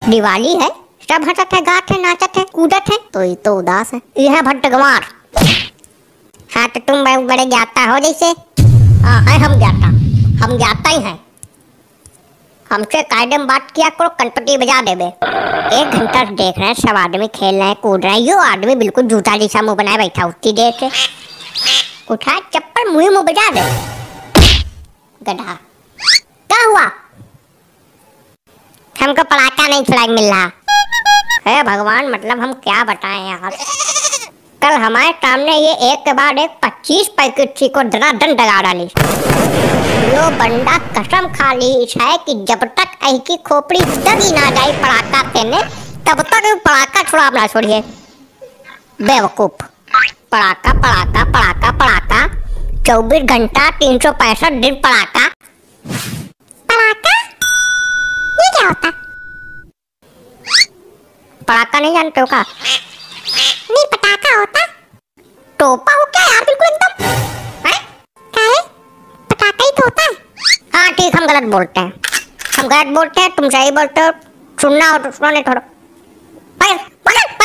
दिवाली है, सब हंसत है, गात है, नाचत है, कूदत है, तो ये तो उदास है। यह भट्टगंवार। हाँ तो तुम बड़े ज्ञाता हो जैसे। हाँ है हम ज्ञाता ही हैं। हमसे कायदे में बात किया करो, कनपटी बजा देबे। 1 घंटा से देख रहे हैं, सब आदमी खेल रहे हैं, कूद रहे हैं, यो आदमी बिल्कुल जूता जैसा मुंह बनाए बैठा उतनी देर से। उठा चप्पल मुंह बजा दे गधा। क्या हुआ? हमको पटाखा नहीं छुड़ाई मिल रहा है। भगवान, मतलब हम क्या बताएं यार। कल हमारे सामने ये एक के बाद एक 25 पैकेट थी को धनाधन दगा डाली। यो बंदा कसम खा ली है कि जब तक ऐ की खोपड़ी दगी ना जाए पटाखा देने, तब तक पटाखा छुड़ा ना छोड़िए। बेवकूफ। पटाखा पटाखा पटाखा पटाखा, 24 घंटा 365 दिन पटाखा। पटाखा ये क्या होता? पटाखा नहीं जानते हो का? नहीं पटाखा होता। टोपा हो क्या यार, बिल्कुल एकदम। हैं? क्या है? पटाखा ही तो होता है। हाँ ठीक, हम गलत बोलते हैं, तुम सही बोलते हो। सुनना हो तो सुनो, नहीं छोड़ो।